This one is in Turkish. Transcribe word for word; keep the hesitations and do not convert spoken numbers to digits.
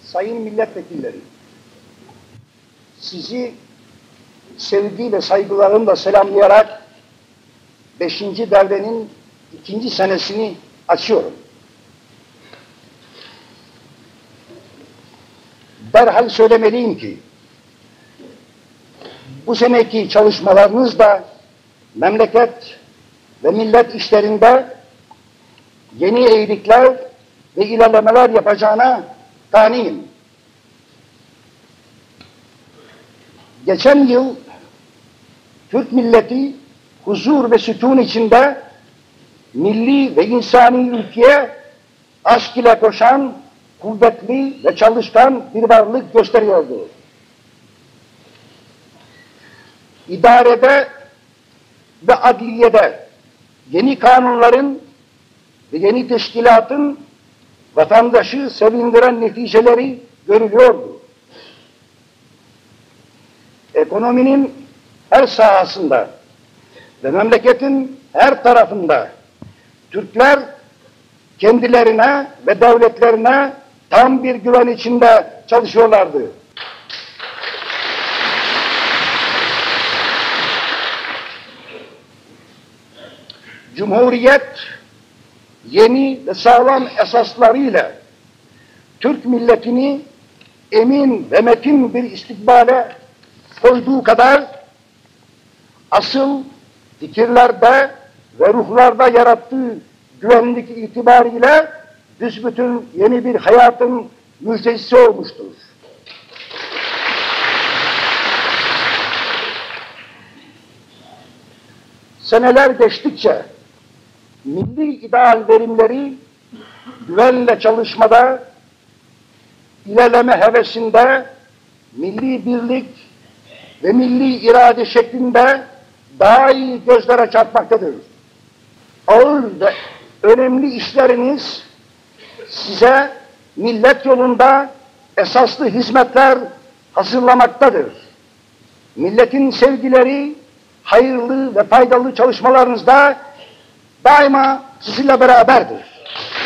sayın milletvekilleri, sizi sevgi ve saygılarımla selamlayarak beşinci devrenin ikinci senesini açıyorum. Derhal söylemeliyim ki, bu seneki çalışmalarınız da memleket ve millet işlerinde yeni eğilikler ve ilerlemeler yapacağına kaniyim. Geçen yıl Türk milleti huzur ve sükun içinde milli ve insani ülkeye aşk ile koşan, kuvvetli ve çalışkan bir varlık gösteriyordu. İdarede ve adliyede yeni kanunların ve yeni teşkilatın vatandaşı sevindiren neticeleri görülüyordu. Ekonominin her sahasında ve memleketin her tarafında Türkler kendilerine ve devletlerine tam bir güven içinde çalışıyorlardı. Cumhuriyet yeni ve sağlam esaslarıyla Türk milletini emin ve metin bir istikbale koyduğu kadar asıl fikirlerde ve ruhlarda yarattığı güvenlik itibariyle büsbütün yeni bir hayatın müjdecisi olmuştur. Seneler geçtikçe milli ideal verimleri güvenle çalışmada, ilerleme hevesinde, milli birlik ve milli irade şeklinde daha iyi gözlere çarpmaktadır. Ağır ve önemli işleriniz size millet yolunda esaslı hizmetler hazırlamaktadır. Milletin sevgileri, hayırlı ve faydalı çalışmalarınızda daima sizinle beraberdir.